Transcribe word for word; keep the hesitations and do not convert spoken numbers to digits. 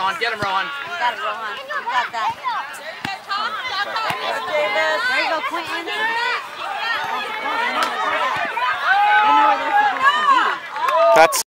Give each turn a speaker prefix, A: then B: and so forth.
A: Rohan. Get him, Rohan.
B: You got it, Rohan. You got that. There you go, Quentin. They know where they're supposed to be.
C: That's